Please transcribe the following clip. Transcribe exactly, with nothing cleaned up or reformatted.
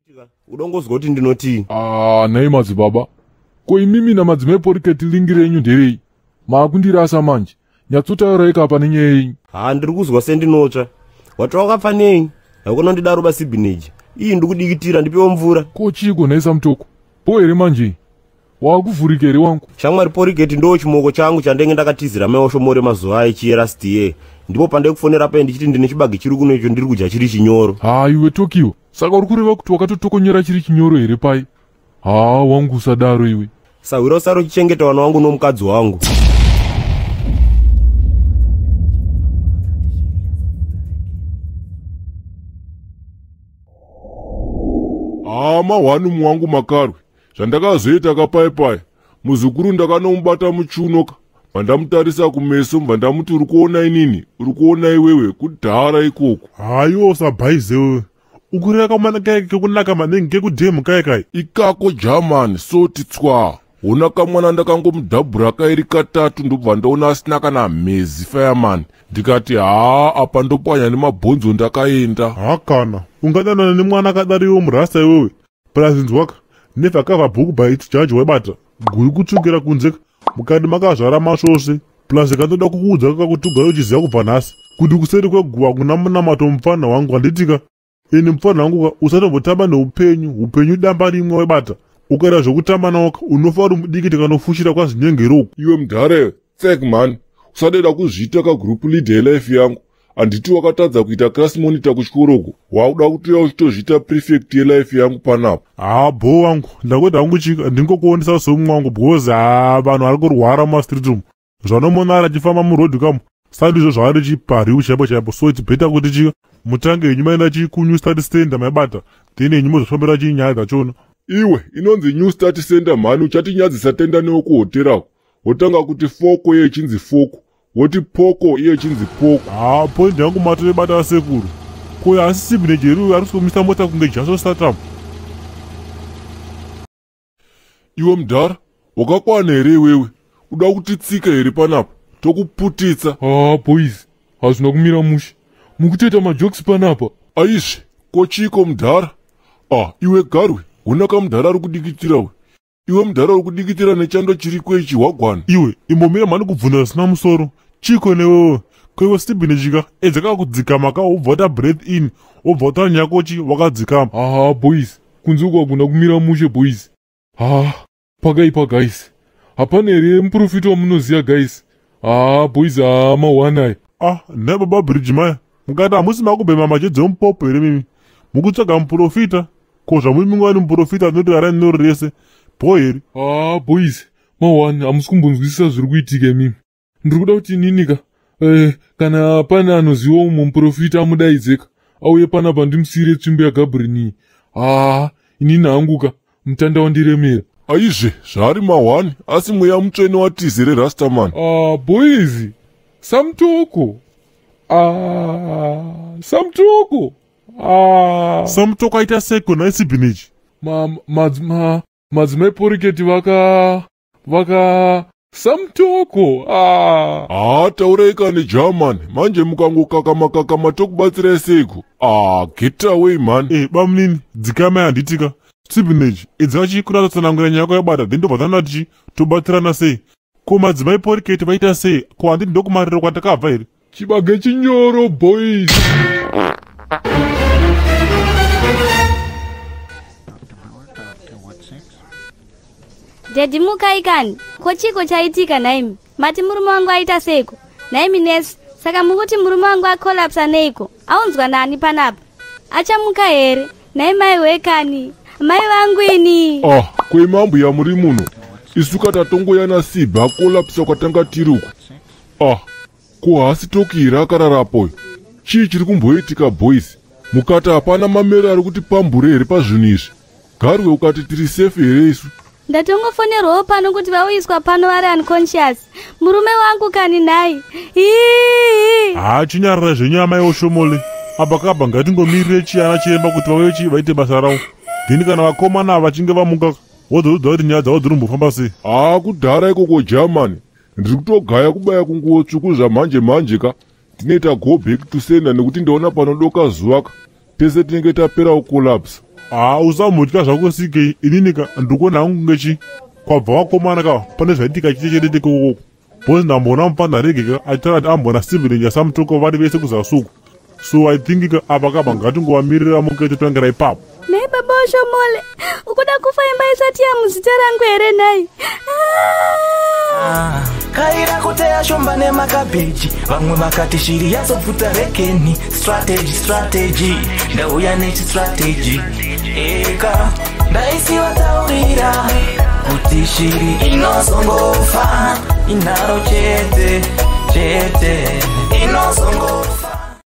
Udongozwa kuti ndinoti ah nei madzibaba ko imimi na madzimai poriketi lingirenyu nderei maakundirasa manje nyatsotaura ikapa nenyei ha ndiri kuzwa sendinotsva wati wakafanei hakuna ndidaro basi bineji iyi ndikudikitira ndipewo mvura ko chiko naisa mutoko po here manje wakuvhurika here wangu shamwari poriketi ndo chimoko changu chandenge ndakatizira maioshomore mazuva echierastie ndipo pandai kufonera pae ndichiti ndine chibage chiri kuno icho ndiri kudya chiri chinyoro ha iwe tokiwo saka uri kureva kuti wakatotokonyera chiri chinyoro here pai ha wangu usadaro iwe sawira usaro chichengeta wana wangu nomukadzi wangu ah mahwani mwangu makarwe zvandakazoita kapaipai muzukuru ndakanomubata muchunoka vandamutarisa kumeso vandamuti uri kuona inini uri kuona iwewe kudhara ikoko hayiwo sabhaizewe ukureva kamwana kaike kekunaka maningi kekudhemu kaikai ikako jamani soti tswa hona kamwana ndakangomudhabhura kairi katatu ndobva ndaona asina kana mhezi fireman ndikati haa apa ndopwanya nemabhonzo ndakaenda hakana ungadanana nemwana akadariwo murasta iwewe prazinzi waka nevhakabva bhuku bhaiti jaji waibata guri kutsvukira kunze mukati makazvara masvosve plus kandoda kukuudza kakuti ugare uchiziva kubva nhasi kuti kuseri kweguva kuna munamato mufana wangu handitika ini mufana wangu usatombotamba neupenyu upenyu damba rimwe waibata ukaita zvokutamba nawoka unofa uri mudikiti kanofushira kwazinyengeroku iwe mudhare tsek man usadeda kuzviita kagurupu leader yelife yangu handiti wakatadza kuita class monitor kuchikoroko wauda kutoya uchitozviita prefect yelife yangu panapo haa bho wangu ndakuita hangu chika ndingokuonesa somwe wangu because haa vanhu vari kurwara mumastreet umu zvanomona ari achifamba murodhi kamo sandizvo zvavari chipariwu chaipo chaipo so its better kuti chika mutange henyu maenda chikunyu start center maibata then henyu mozofambira chinyaya dzachona iwe inonzi new start center mhani uchatinyadzisa tenda newo kuhoterako wotanga kuti foko iye ichinzi foko woti poko iye ichinzi poko haa poindi yangu mato ebata sekuru koyo asi sibinejeri ari kusomisa mota kunge jaso statam iwe mudhara wakakwana here iwewe uda kutitsika here panapo tokuputitsa haa boys hazvina kumira mushe mukutoita majoksi panapa aizve kochiko mudhara ah iwe garwe hona kamudhara ari kudikitirawe iwe mudhara uri kudikitira nechando chiri kwechi wagwana iwe imbomira mhani kubvunza zvisina musoro chiko newewe kwewe stibhinechika edzaka kudzikama ka ubva wata breath in ubva wata nyakochi wakadzikama aha boys kunze ukagona kumira mushe boys ha pakaipa guys hapana here muprofita wamunoziva guys ha boys ha mahwanai ah nebaba bridge maya mukati hamusi makubhema machedzo emupopo here mimi mukutsvaga muprofita ko zvamumingwani muprofita anoti arani nori rese bho here ah boys mahwani hamusi kumbonzwisisa zviri kuitika imimi ndiri kuda kuti ninika eh, kana pana anoziva umwe muprofita amudaidzeka auye panapa ndimusiyire tsvimbo yagabrini ah inini hanguka mutanda wandiremera aizve zvari mahwani asi mweya mutsvene watizere rastaman ah boys samtoko ah samtoko ah samtoko aita seko naisibhinechi ma madzimai ma, ma poriketi vaka vaka samtoko ah ah tauraika negerman manje mukangokakamakakama tokubatsirai seko ah get away man eh bamunini dzikama handitika sibhinechi idzakachikura tatsanangura nyaya yabata then ndobva tanati tobatsirana sei ko madzimai poriketi vaita sei ko handiti ndokumariro kwatakabva here chibage chinyoro boys Dedi mukaikani, kochiko chaitika naimi. Mati murume wangu aita seko. Naimi nesi, saka mukuti murume wangu akolapsa neiko. Aunzwa nani panapa. Acha muka here, naimi mai wekani. Mai wangu ini. Ah, kwe mambu ya muri muno. Isuka tatongo yana siba akolapsa kwatanga tiruku. Ah, ko hasi tokira akararapo. Chii chiri kumboitika boys. Mukata hapana mamera ari kuti pambure here pazvinhu izvi. Garwe ukati tiri safe here isu. Ndatongofonerwawo pano kuti vauyiswa pano vari unconscious. Murume wangu kani nai. haa chinyarara zvenyama yeoshomole apa kaba ngatingomirire chiyana chiremba kuti vauye chi vaite basa ravo dhini kana vakomana vachinge vamuka wodzoudza kuti nyaya dzavo dziri kumbofamba sei haa kudhara ikoko germany ndiri kutogaya kubaya kunguo tsvuku zvamanje manje ka ndinoita go back to sender nekuti ndaona panodoka zuva ka tese tinenge tapera kukolapsa Ah, usamutya zvako sike ininika ndikuona hangu ngechi kwabva wakomana ka pane zvaitika chichecherete kokoko bhozi ndambona mupanda rege ka achitara ambona sibling yasamutoko vari vese kuzasuku so I think ka apa kaba ngatingovamirira muketo tongera ipapo nei baba Oshomole ukuda kufa imba isati yamuzita rangu here nai ah, kaira kuteya shomba nemakabheji vamwe vakati shiri yazopfuta rekeni strategy strategy ndauya nechistrategy eka ndaisivataurira kuti shiri inozongofa inharo chete chete inozongofa